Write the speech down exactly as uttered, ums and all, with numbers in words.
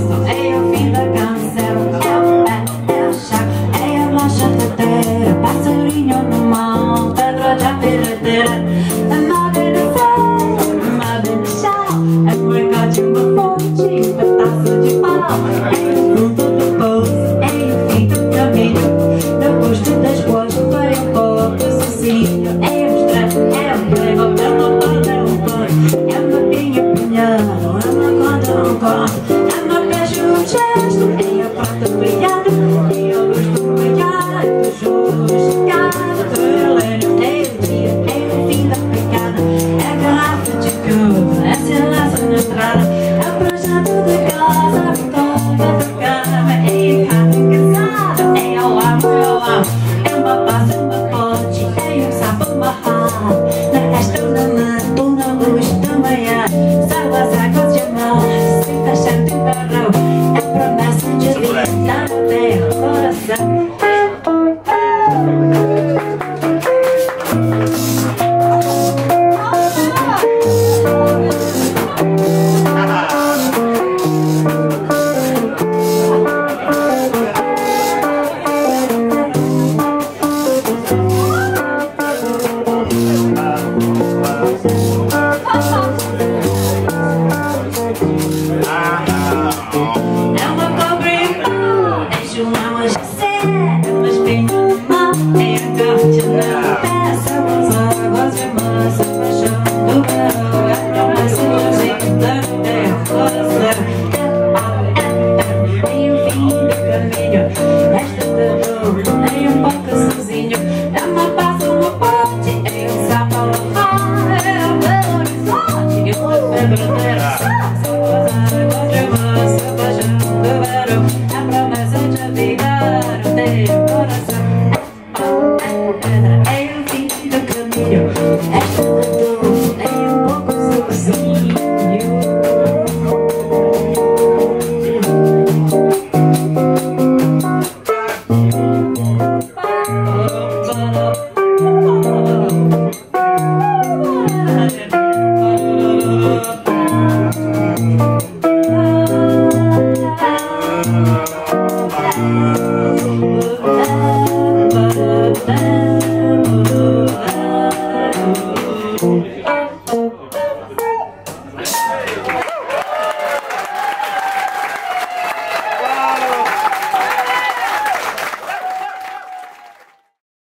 som, é o fim da canção. É o pé, é o chá, é a bolacha teteira, passarinho no mão, pedra de apiradeira. Amada no céu, amada no chão, é cueca de uma fonte, um pedaço de pau. É o fundo do poço, é o fim do caminho, no gosto das boas, foi um pouco sozinho. É o estranho, é o prego, é uma banda, é um pano, é uma pinha punhada, é uma conta, um conto, é uma beijo, um gesto, é a porta brilhada, é o gosto molhado, do jogo chegado, do heleno, é o dia, é o fim da picada, é a garrafa de cuba, é silêncio na estrada, é o projeto de casa, a vitória da cama, é a casa casada, é o amo, é o amo, é uma paz, é uma ponte, é um sapo amarrado, na resta na mão, na luz da manhã, são as águas de amor, se fechando em barrão, é promessa de vida, na terra, coração. É uma cobra em pau, é João a José, é uma espinha no mar, é a corte na pé, são as águas de massa, paixão do verão, é a promessa de vida, é o coração, é, é, é, é o fim do caminho, esta dor, é um pouco sozinho, é uma paz, uma ponte, é um sapo a lavar, é o belo horizonte, é uma verdadeira só, são as águas de massa, paixão do verão, é a promessa de vida, não tem coração. É pedra, é o fim do caminho, esta dor, é um pouco sozinho. Bye.